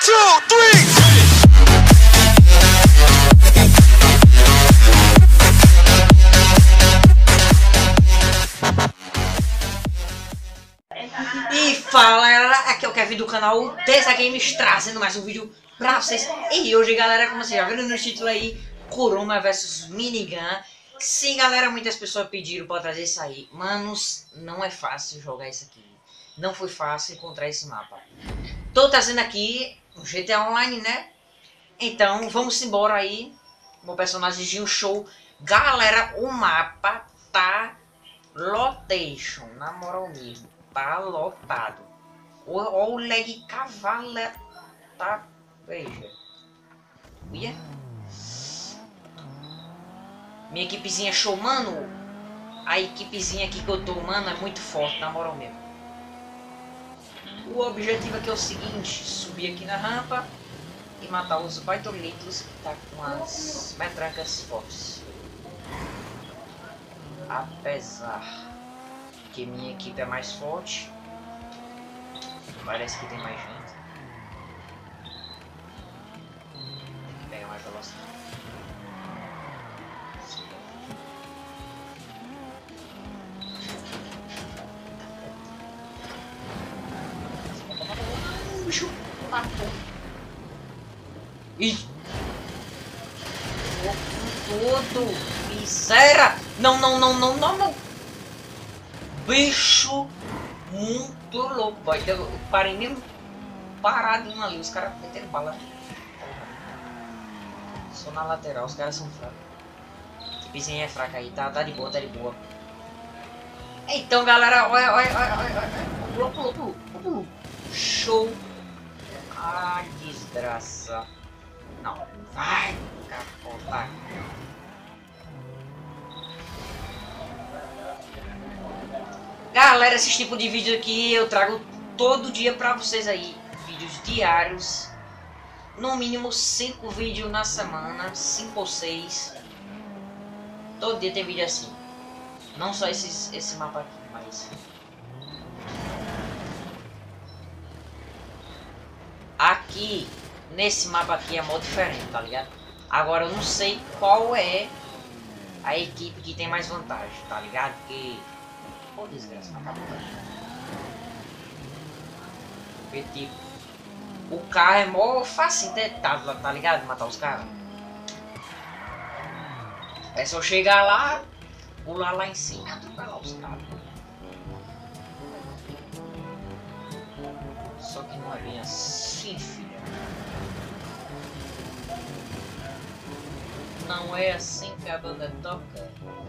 E fala galera, aqui é o Kevin do canal Tesa Games, trazendo mais um vídeo pra vocês. E hoje galera, como vocês já viram no título aí, Kurama vs Minigun. Sim galera, muitas pessoas pediram pra trazer isso aí. Manos, não é fácil jogar isso aqui. Não foi fácil encontrar esse mapa. Tô trazendo aqui o GTA Online, né? Então vamos embora aí. Meu personagemzinho show. Galera, o mapa tá lotation, na moral mesmo. Tá lotado. Olha o lag cavalo. Tá. Veja. Uia. Minha equipezinha show, mano. A equipezinha aqui que eu tô, mano, é muito forte, na moral mesmo. O objetivo aqui é o seguinte: subir aqui na rampa e matar os baitolitos que tá com as metrancas fortes. Apesar que minha equipe é mais forte, parece que tem mais gente. Tem que pegar mais velocidade. Bicho, matou. Ih! Todo! Miséria! Não! Bicho muito louco, boy. Eu parei mesmo paradinho ali, os caras meteram bala. Só na lateral, os caras são fracos. A equipezinha é fraca aí, tá de boa, tá de boa. Então galera, olha. Pulou. Show. Ai, desgraça. Não, vai capotar. Galera, esse tipo de vídeo aqui eu trago todo dia pra vocês aí. Vídeos diários. No mínimo 5 vídeos na semana. 5 ou 6. Todo dia tem vídeo assim. Não só esse mapa aqui, mas... Aqui, nesse mapa aqui é modo diferente, tá ligado? Agora eu não sei qual é a equipe que tem mais vantagem, tá ligado? Porque... Pô, desgraça, acabou. Porque tipo, o carro é mó facilitado lá, tá ligado? Matar os caras. É só chegar lá, pular lá em cima e atropelar os caras. Só que não é bem assim, filha. Não é assim que a banda toca.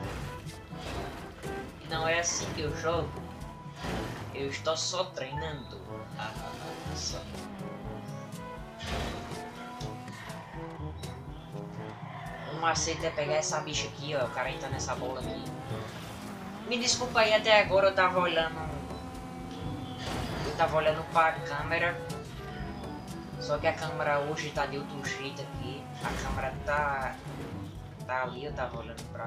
Não é assim que eu jogo. Eu estou só treinando. Só. O macete é pegar essa bicha aqui, ó. O cara entra nessa bola aqui. Me desculpa aí, até agora eu tava olhando. Eu tava olhando pra câmera. Só que a câmera hoje tá de outro jeito aqui. A câmera tá ali, eu tava olhando pra...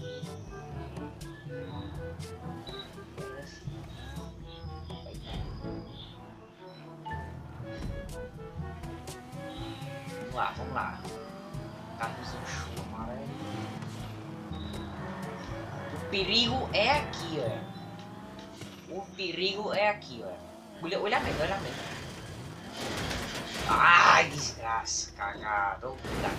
Vamos lá. Carrozinho show, amarelo. O perigo é aqui, ó. O perigo é aqui, ó. Olha bem. Ai, desgraça, cagado.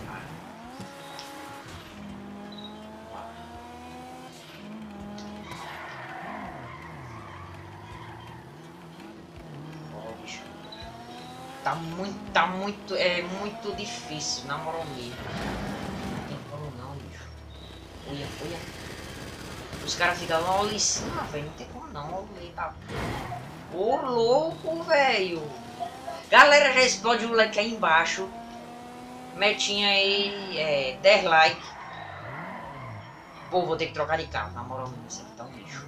Tá muito difícil, na moral mesmo. Não tem como não, bicho. Olha. Os caras ficam lá ali em cima, velho. Não tem como não, olha. Ô louco, velho. Galera, já explode o like aí embaixo. Metinha aí, 10 likes. Pô, vou ter que trocar de carro, na moral mesmo. Isso aqui tá um lixo.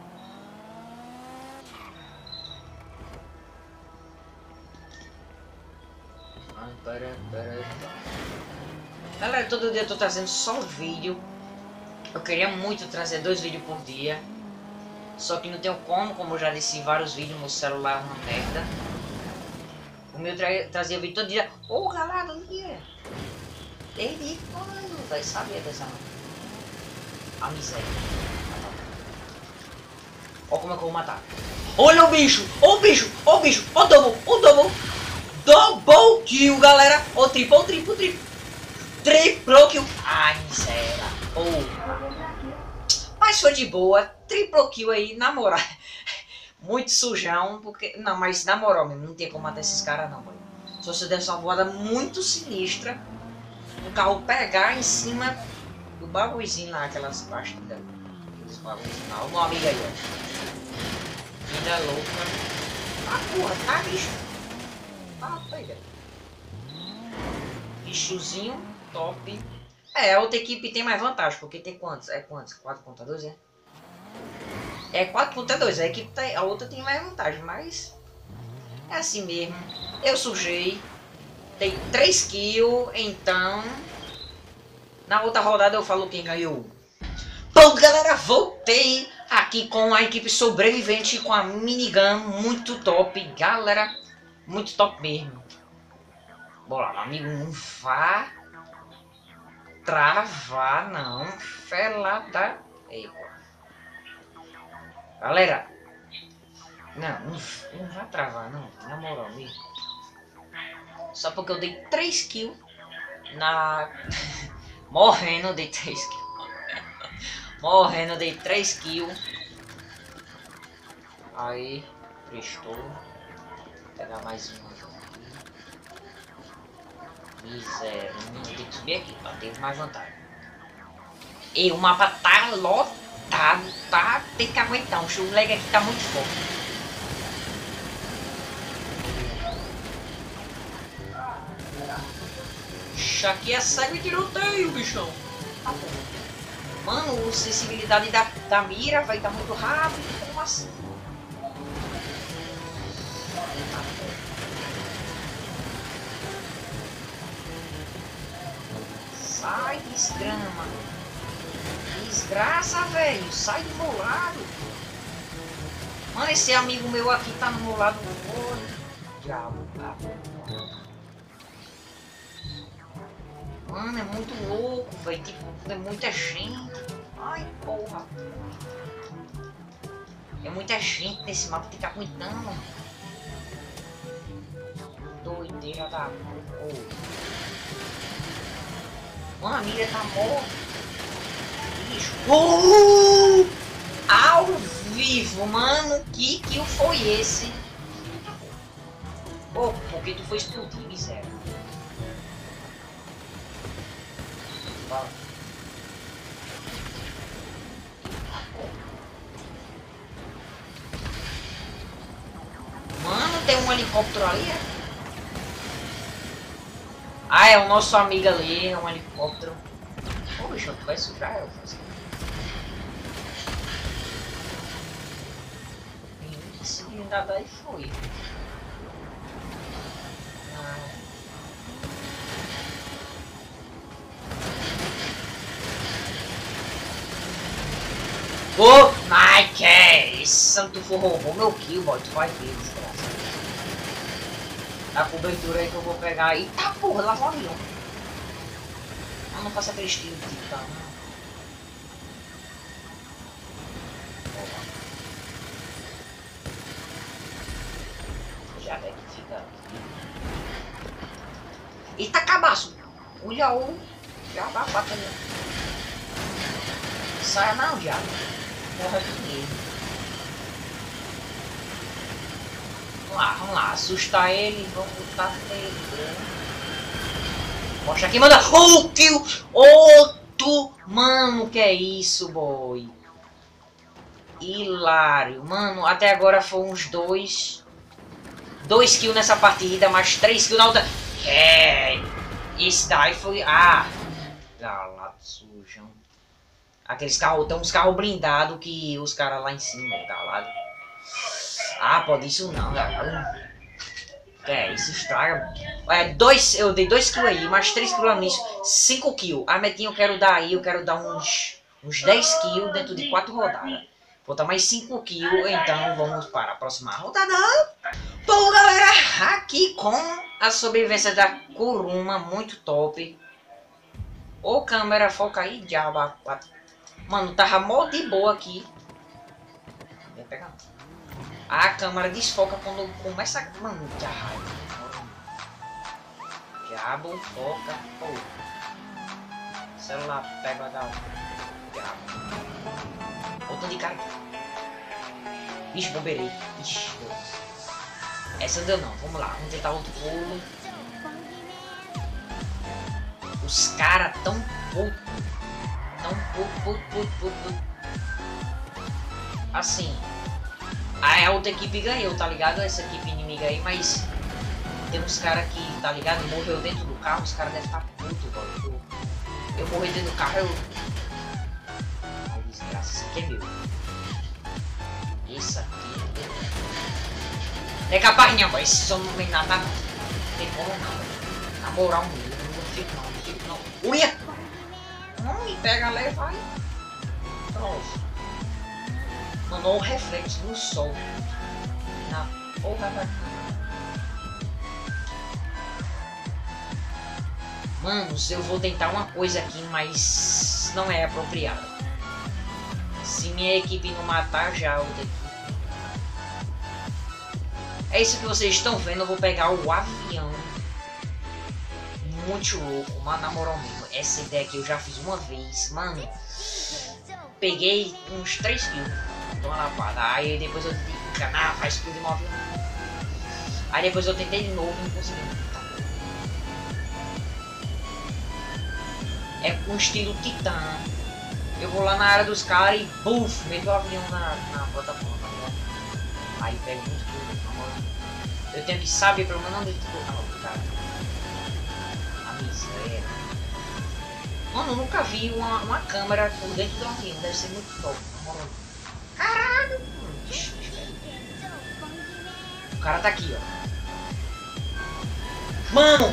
Galera, todo dia eu tô trazendo só vídeo. Eu queria muito trazer 2 vídeos por dia. Só que não tenho como eu já disse em vários vídeos, meu celular é uma merda. O meu trazia vídeo todo dia. Ô, galera, dia. Desde quando? Vai saber dessa a miséria. Ó como é que eu vou matar. Olha o bicho! Ó o bicho! Ó o bicho! Ó o double! Ó o double! Double kill, galera! Ó o triplo, ó o triplo, triplo! Triplo kill! Ai, miséria! Mas foi de boa. Triplo kill aí, na moral. Muito sujão, porque... Não, mas na moral mesmo, não tem como matar esses caras não, mano. Só se desse uma voada muito sinistra, o carro pegar em cima do bagulhozinho lá, aquelas pastilhas. Aqueles bagulhozinhos lá. Olha uma amiga aí, ó. Vida louca. Ah, porra, tá, bicho? Ah, pega. Bichozinho top. É, a outra equipe tem mais vantagem, porque tem quantos? É quantos? 4 contra 2, é? É 4 contra 2, a outra tem mais vantagem, mas é assim mesmo. Eu sujei, tem 3 kills, então na outra rodada eu falo quem ganhou. Bom, galera, voltei aqui com a equipe sobrevivente com a minigun muito top, galera, muito top mesmo. Bora lá, amigo, não vá travar não, fela da... Eita. Galera, não vai travar não, na moral mesmo. Só porque eu dei 3 kills na... Morrendo, dei 3 kills. Morrendo, dei 3 kills. Aí, prestou. Vou pegar mais uma aqui. Miséria, tem que subir aqui, ó, teve mais vantagem. E o mapa tá lotado. Tá, tem que aguentar, o lag aqui tá muito forte. Isso aqui é cego e tiroteio, bichão. Mano, a sensibilidade da mira vai estar muito rápido, como assim? Sai, desgrama. Desgraça, velho. Sai do meu lado. Mano, esse amigo meu aqui tá no meu lado. Diabo. Mano, é muito louco, velho. Tipo, é muita gente. Ai, porra. É muita gente nesse mapa. Tem que aguentando. Doideira da porra. Mano, a mira tá morta. Ao vivo, mano, que kill foi esse? Oh, porque tu foi explodir, miséria. Fala. Mano, tem um helicóptero ali, é? Ah, é o nosso amigo ali, é um helicóptero. Ô, bicho, tu vai sujar eu fazer. Esse blindado aí foi. Ô, mas que é isso? Se tu for roubou meu kill, boy, tu vai ver, desgraça. A cobertura aí que eu vou pegar aí. Tá, porra, lá vai eu. Eu não faço aquele estilo de titã, não. Já tem que ficar aqui. Eita, cabaço! Olha o... Já vai batendo. Saia não, diabo. Morra aqui mesmo. Vamos lá, assustar ele, vamos lutar nele. Mostra aqui, manda. Oh, kill! Outro! Mano, que é isso, boy? Hilário. Mano, até agora foram uns 2 kills nessa partida, mais 3 kills na outra. É! Esse daí foi... Ah! Galado sujão. Aqueles carros, tem uns carros blindados que os caras lá em cima, galado. Ah, pode isso não, galera. É, isso estraga. É, eu dei 2 kills aí, mais 3 kills nisso, 5 kills. A metinha eu quero dar aí, eu quero dar uns 10 kills dentro de 4 rodadas. Falta mais 5 kills, então vamos para a próxima rodada. Bom, galera, aqui com a sobrevivência da Kuruma, muito top. Ô, câmera, foca aí, diabo. Mano, tava mó de boa aqui. Vem pegar. A câmera desfoca quando começa a... Mano, que raiva. Diabo, foca. Pô. Celular, pega da... Diabo. Botão de cara aqui. Ixi, bobeirei. Ixi, Deus. Essa deu não, vamos lá, vamos tentar outro pulo. Os caras tão puto. Assim, a outra equipe ganhou, tá ligado? Essa equipe inimiga aí, mas tem uns caras que, tá ligado? Morreu dentro do carro, os caras devem estar putos, mano. Eu morri dentro do carro, eu... Ai, desgraça, isso aqui é meu. Isso aqui é meu. Não é capaz não, boy. Esse som não vem nada não. Não tem como não. Na moral mesmo, não fico não. Uia! Não me pega, leva aí. Pronto. Mandou um reflexo no sol. Na porra da cara. Manos, eu vou tentar uma coisa aqui, mas não é apropriada. Se minha equipe não matar já outra equipe. É isso que vocês estão vendo, eu vou pegar o avião. Muito louco, mano, na moral mesmo. Essa ideia aqui eu já fiz uma vez, mano. Peguei uns 3 quilos. Toma lapada. Aí depois eu tentei, faz kill de um avião. Aí depois eu tentei de novo e não consegui. É com estilo titã. Eu vou lá na área dos caras e buf, meto o avião na plataforma, tá ligado? Aí pego muito kill. Eu tenho que saber pelo menos onde eu colocar o cara. A miséria. Mano, eu nunca vi uma câmera por dentro do avião. Deve ser muito top. Caralho! O cara tá aqui, ó. Mano!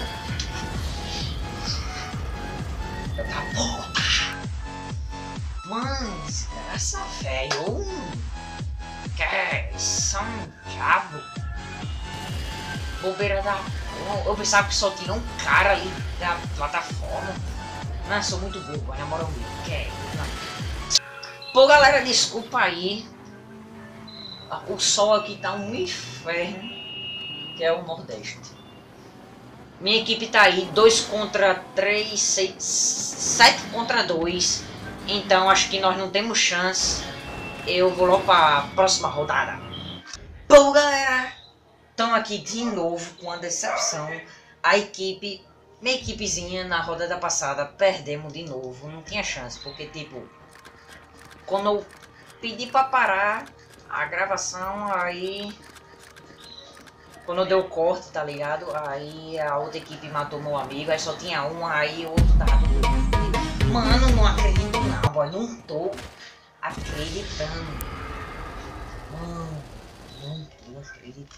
Tá porra! Mano, desgraça, velho! Que é isso? Diabo! Bobeira da... Eu pensava que só tinha um cara ali da plataforma. Não, sou muito burro, na moral mesmo. Que é? Não. Pô, galera, desculpa aí. O sol aqui tá um inferno. Que é o Nordeste. Minha equipe tá aí, 2 contra 3, 6, 7 contra 2. Então acho que nós não temos chance. Eu vou logo pra próxima rodada. Pô, galera, estamos aqui de novo com a decepção. A equipe, minha equipezinha na rodada passada, perdemos de novo. Não tinha chance, porque tipo, quando eu pedi pra parar a gravação, aí... Quando eu dei o corte, tá ligado? Aí a outra equipe matou meu amigo, aí só tinha um, aí o outro tava doido. Mano, não acredito não, boy. Não tô acreditando. Mano, não tô acreditando.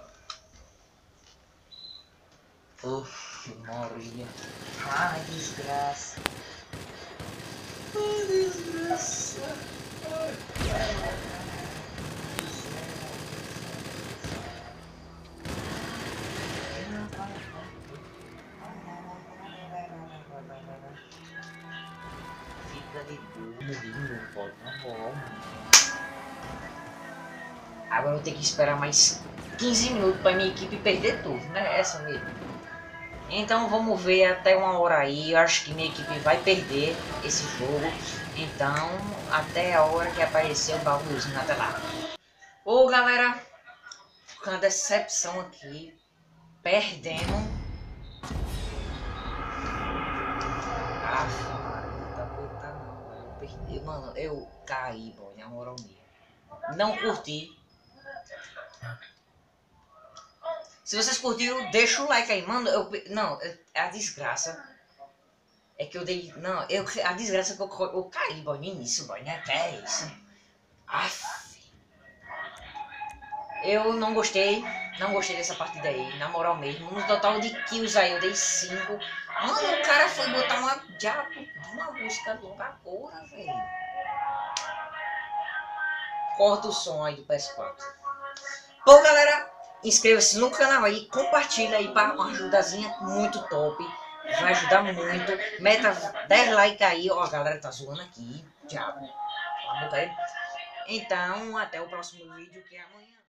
Uf, morria. Ai, desgraça. Ai, desgraça. Ai, agora eu vou ter que esperar mais 15 minutos para minha equipe perder tudo, né? Essa mesmo. Então vamos ver até uma hora aí. Eu acho que minha equipe vai perder esse jogo. Então até a hora que aparecer o bagulhozinho até lá. Ô galera, com a decepção aqui, perdemos. Mano, eu caí, boy, na moral mesmo. Não curti. Se vocês curtiram, deixa o like aí, mano. Não, a desgraça é que eu dei. Não, a desgraça é que eu caí, boy, no início, boy, né? Que é isso? Aff. Eu não gostei dessa partida aí, na moral mesmo. No total de kills aí, eu dei 5. Mano, o cara foi botar uma diabo de uma música longa porra, velho. Corta o som aí do PS4. Bom, galera, inscreva-se no canal aí, compartilha aí para uma ajudazinha muito top. Vai ajudar muito. Meta 10 likes aí, ó, a galera tá zoando aqui. Já. Então, até o próximo vídeo que é amanhã.